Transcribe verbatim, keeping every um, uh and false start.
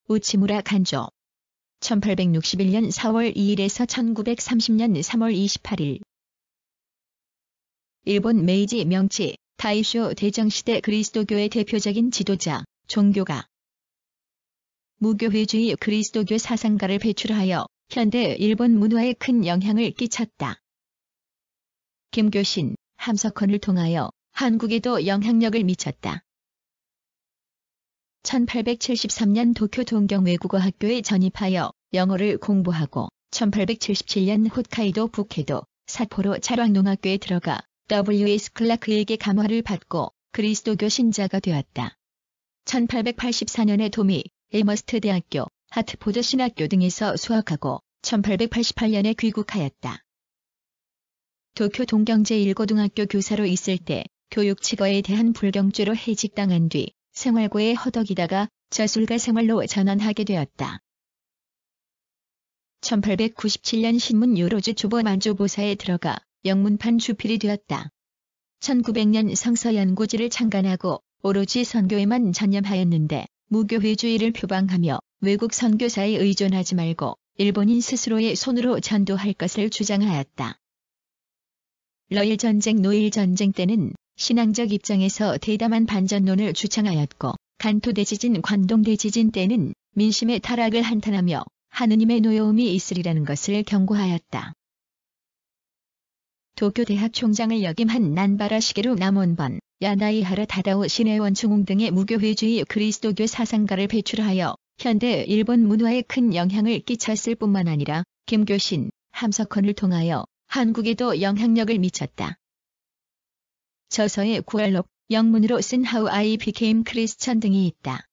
우치무라 간조. 천팔백육십일 년 사월 이일에서 천구백삼십 년 삼월 이십팔일. 일본 메이지 명치 다이쇼 대정시대 그리스도교의 대표적인 지도자, 종교가. 무교회주의 그리스도교 사상가를 배출하여 현대 일본 문화에 큰 영향을 끼쳤다. 김교신, 함석헌을 통하여 한국에도 영향력을 미쳤다. 천팔백칠십삼 년 도쿄 동경 외국어학교에 전입하여 영어를 공부하고 천팔백칠십칠 년 홋카이도 북해도 삿포로 차량농학교에 들어가 더블유 에스 클라크에게 감화를 받고 그리스도교 신자가 되었다. 천팔백팔십사 년에 도미, 에머스트 대학교, 하트포드 신학교 등에서 수학하고 천팔백팔십팔 년에 귀국하였다. 도쿄 동경 제일 고등학교 교사로 있을 때 교육직어에 대한 불경죄로 해직당한 뒤 생활고에 허덕이다가 저술가 생활로 전환하게 되었다. 천팔백구십칠 년 신문 요로즈 조보 만조보사에 들어가 영문판 주필이 되었다. 천구백 년 성서연구지를 창간하고 오로지 선교에만 전념하였는데 무교회주의를 표방하며 외국 선교사에 의존하지 말고 일본인 스스로의 손으로 전도할 것을 주장하였다. 러일전쟁 노일전쟁 때는 신앙적 입장에서 대담한 반전론을 주창하였고 간토대지진 관동대지진 때는 민심의 타락을 한탄하며 하느님의 노여움이 있으리라는 것을 경고하였다. 도쿄대학 총장을 역임한 난바라 시게루 남원번, 야나이하라 다다오 신해원 중웅 등의 무교회주의 그리스도교 사상가를 배출하여 현대 일본 문화에 큰 영향을 끼쳤을 뿐만 아니라 김교신, 함석헌을 통하여 한국에도 영향력을 미쳤다. 저서의 구얼록, 영문으로 쓴 How I Became Christian 등이 있다.